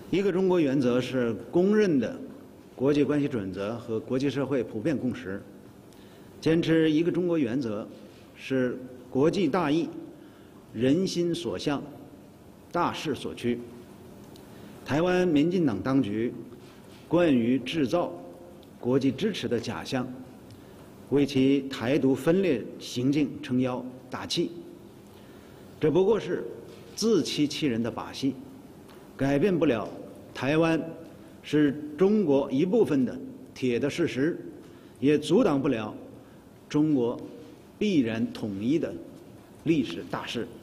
一个中国原则是公认的国际关系准则和国际社会普遍共识。坚持一个中国原则是国际大义、人心所向、大势所趋。台湾民进党当局惯于制造国际支持的假象，为其台独分裂行径撑腰打气，这不过是自欺欺人的把戏，改变不了台湾是中国一部分的铁的事实，也阻挡不了中国必然统一的历史大势。